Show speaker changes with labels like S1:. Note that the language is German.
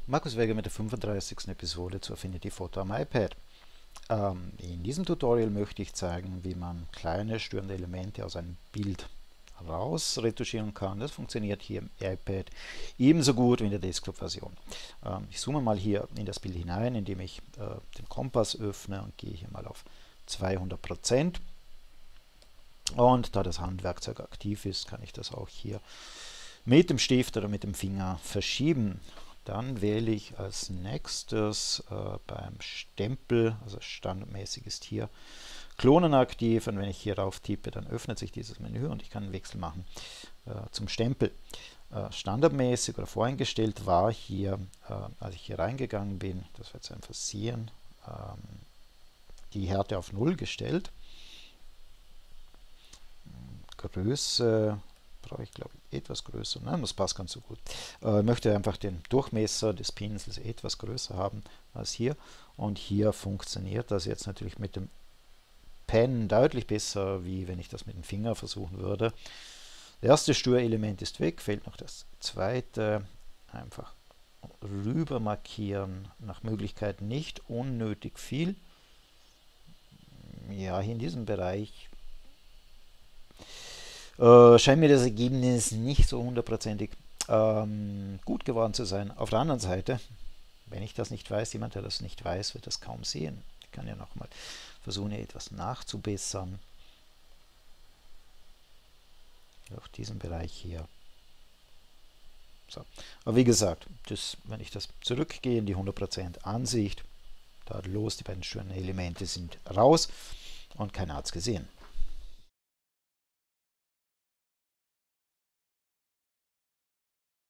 S1: Markus Weger mit der 35. Episode zu Affinity Photo am iPad. In diesem Tutorial möchte ich zeigen, wie man kleine störende Elemente aus einem Bild raus retuschieren kann. Das funktioniert hier im iPad ebenso gut wie in der Desktop-Version. Ich zoome mal hier in das Bild hinein, indem ich den Kompass öffne und gehe hier mal auf 200%. Und da das Handwerkzeug aktiv ist, kann ich das auch hier mit dem Stift oder mit dem Finger verschieben. Dann wähle ich als nächstes beim Stempel, also standardmäßig ist hier Klonen aktiv, und wenn ich hier rauf tippe, dann öffnet sich dieses Menü und ich kann einen Wechsel machen zum Stempel. Standardmäßig oder voreingestellt war hier, als ich hier reingegangen bin, das war jetzt ein Versehen, die Härte auf 0 gestellt. Größe brauche ich, glaube ich, etwas größer. Nein, das passt ganz so gut. Ich möchte einfach den Durchmesser des Pinsels etwas größer haben als hier. Und hier funktioniert das jetzt natürlich mit dem Pen deutlich besser, wie wenn ich das mit dem Finger versuchen würde. Das erste Störelement ist weg, fehlt noch das zweite. Einfach rüber markieren, nach Möglichkeit nicht unnötig viel. Ja, hier in diesem Bereich scheint mir das Ergebnis nicht so hundertprozentig gut geworden zu sein. Auf der anderen Seite, wenn ich das nicht weiß, jemand, der das nicht weiß, wird das kaum sehen. Ich kann ja nochmal versuchen, etwas nachzubessern. Auch diesen Bereich hier. So. Aber wie gesagt, wenn ich das zurückgehe in die 100% Ansicht, tadellos, die beiden störenden Elemente sind raus und keiner hat es gesehen.